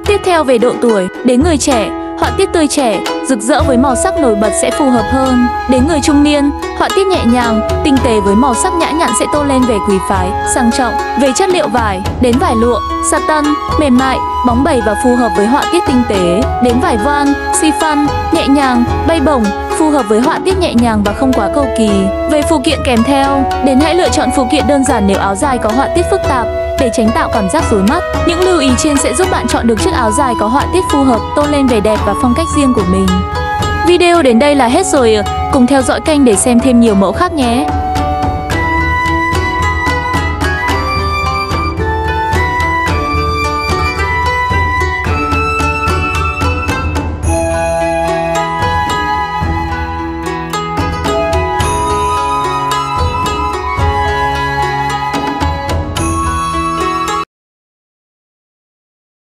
Tiếp theo về độ tuổi, đến người trẻ, họa tiết tươi trẻ, rực rỡ với màu sắc nổi bật sẽ phù hợp hơn. Đến người trung niên, họa tiết nhẹ nhàng, tinh tế với màu sắc nhã nhặn sẽ tô lên vẻ quý phái, sang trọng. Về chất liệu vải, đến vải lụa, satin, mềm mại, bóng bẩy và phù hợp với họa tiết tinh tế. Đến vải voan, chiffon, nhẹ nhàng, bay bổng, phù hợp với họa tiết nhẹ nhàng và không quá cầu kỳ. Về phụ kiện kèm theo, đến hãy lựa chọn phụ kiện đơn giản nếu áo dài có họa tiết phức tạp, để tránh tạo cảm giác rối mắt. Những lưu ý trên sẽ giúp bạn chọn được chiếc áo dài có họa tiết phù hợp, tôn lên vẻ đẹp và phong cách riêng của mình. Video đến đây là hết rồi, cùng theo dõi kênh để xem thêm nhiều mẫu khác nhé.